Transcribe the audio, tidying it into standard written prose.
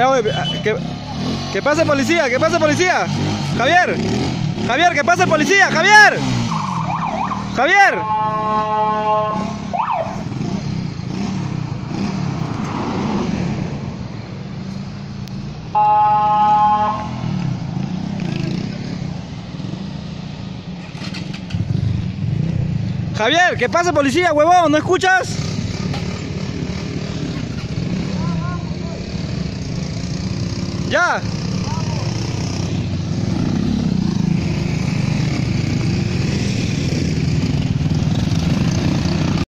Que pase policía, que pase policía. Javier, Javier, que pase policía, Javier. Javier. Javier, que pase policía, huevón, ¿no escuchas? Ya.